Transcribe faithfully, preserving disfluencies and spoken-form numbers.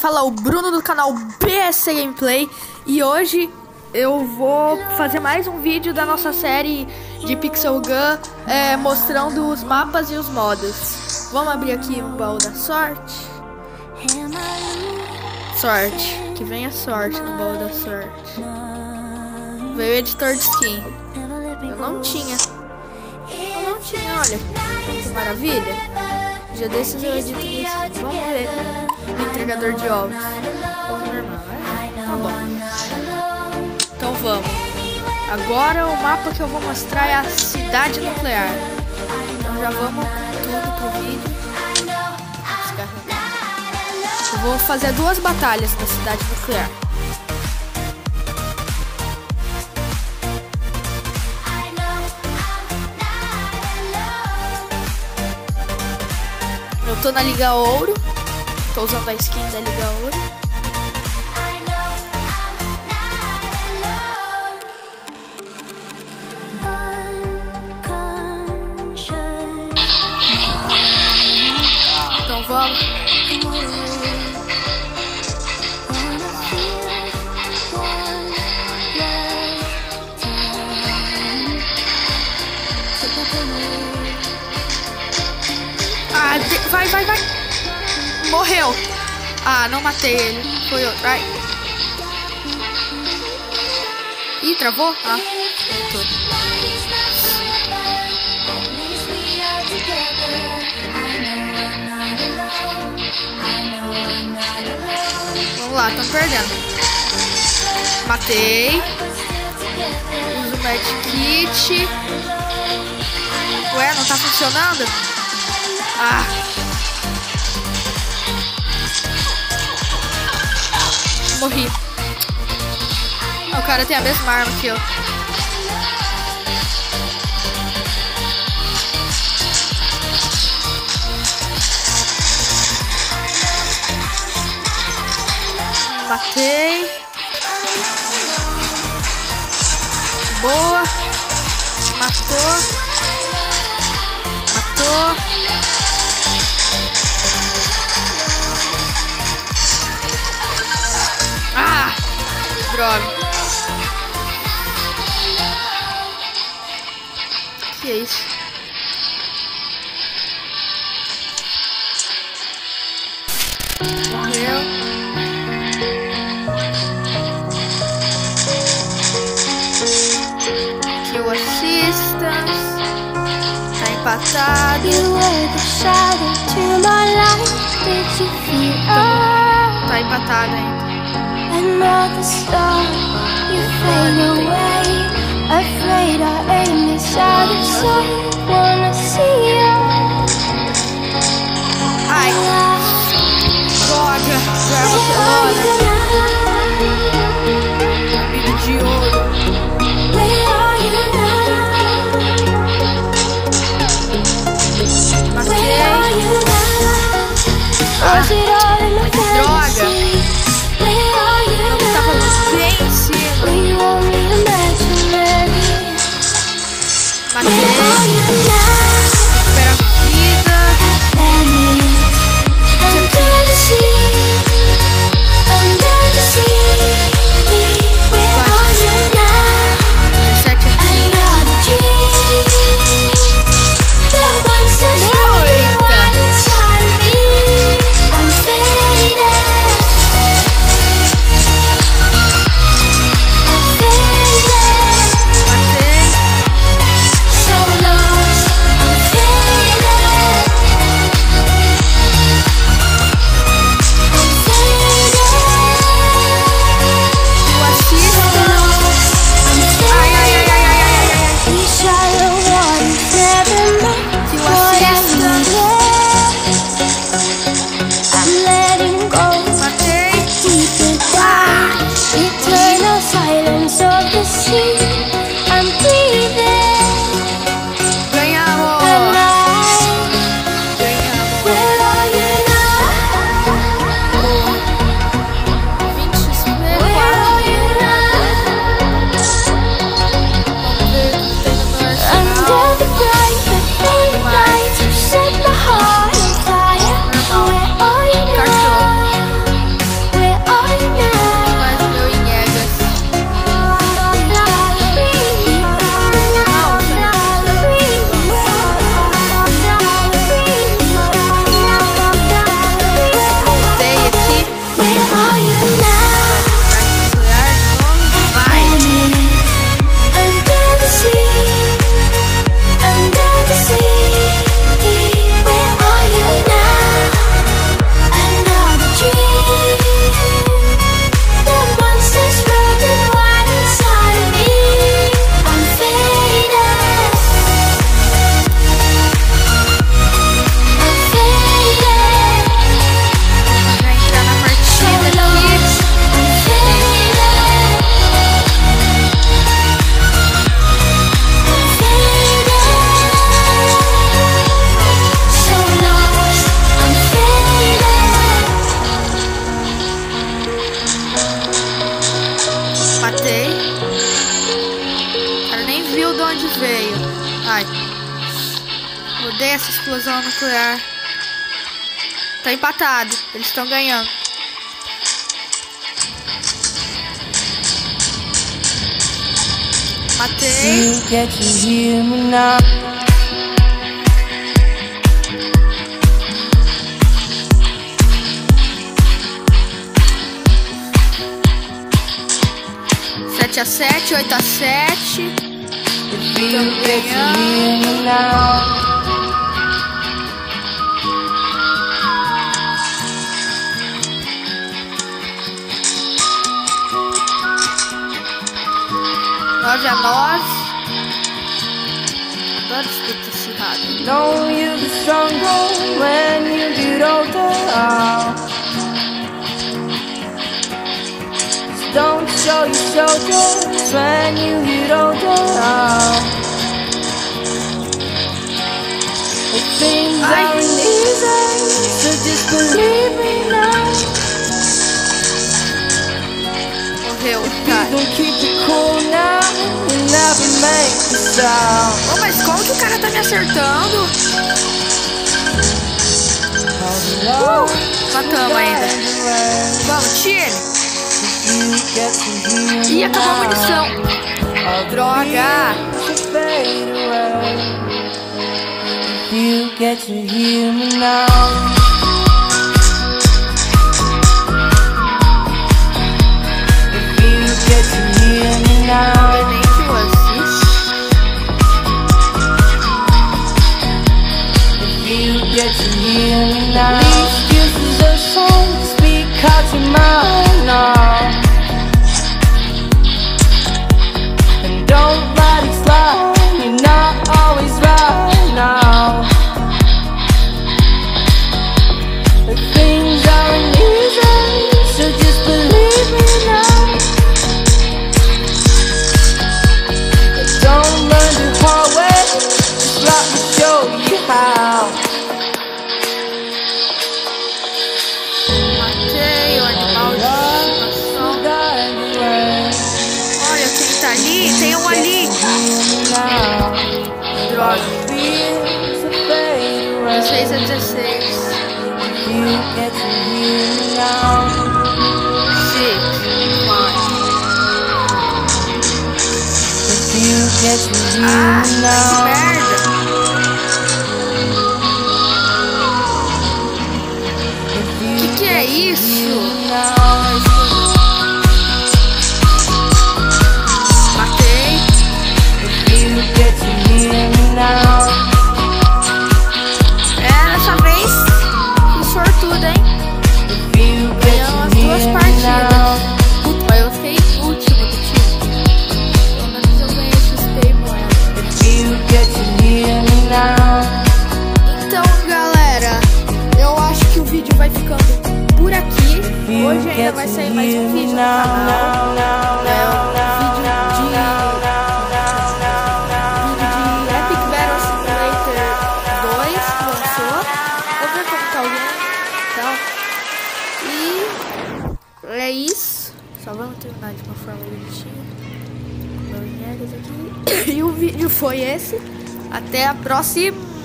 fala o Bruno do canal B S Gameplay e hoje eu vou fazer mais um vídeo da nossa série de Pixel Gun é, mostrando os mapas e os modos. Vamos abrir aqui o baú da sorte. Sorte, que venha sorte no baú da sorte. Veio o editor de skin. Eu não tinha. Eu não tinha, olha. Que maravilha. Já desses eu edito isso. Vamos ver. O entregador de ovos. Ovo normal, né? Tá bom. Então vamos. Agora o mapa que eu vou mostrar é a cidade nuclear. Então já vamos tudo pro vídeo. Eu vou fazer duas batalhas na cidade nuclear. Eu tô na Liga Ouro. Tô usando a skin da Liga Ouro. Então vamos. Ah, de... vai, vai, vai. Morreu. Ah, não matei ele. Foi outro. Ai. Ih, travou? Ah, voltou. Vamos lá, estamos perdendo. Matei. Uso o medkit. Ué, não tá funcionando? Ah. Morri. O cara tem a mesma arma que eu. Matei. Boa. Matou. Matou. Ah! Droga. Que é isso? Morreu. Aqui o assistance. Tá empatado. Então, tá empatado ainda. Another star, you fade away. Afraid our aim is out of sight. Wanna see you. Ai, droga, arma pelona. Amigo de ouro. Matei. Ah, droga. Matei. Recupera a vida. Odeio essa explosão nuclear. Tá empatado. Eles estão ganhando. Matei. sete a sete, oito a sete. Estamos ganhando. nove a nove. Adoro escutar esse rádio. Know you be stronger when you get older. Don't show your shoulders when you get older. If things aren't easy, so just believe me now. Morreu, You cara. can keep it cool now and never make a sound. Oh, mas como que o cara tá me acertando? Uh, matamos ainda. Vamos, time. Ih, acabou a munição. Droga. You get to hear me now. If you get to hear me now. Nem que eu assisto. If you get to hear me now. These excuses are songs, speak out your mind now. And don't let it slide, you're not always right now. The things aren't easy, so just believe me now. But don't learn the hard way, just let me show you how. Matei o animal de estimação. Olha quem tá ali. Tem um ali. Droga. dezesseis a dezesseis. Ah, que merda. Que que é isso? Matei. É, dessa vez fui sortudo, hein? Ganhamos as duas partidas. Puta, mas eu fiquei último do time. Pelo menos eu ganhei X P e moeda. Então, galera, eu acho que o vídeo vai ficando por aqui. Hoje ainda vai sair mais um vídeo no canal. É um vídeo de, vídeo de Epic Battle Simulator dois que lançou. Vou ver como tá o game e tal. E é isso. Só vamos terminar de uma forma bonitinha. Meus merdas aqui. E o vídeo foi esse. Até a próxima.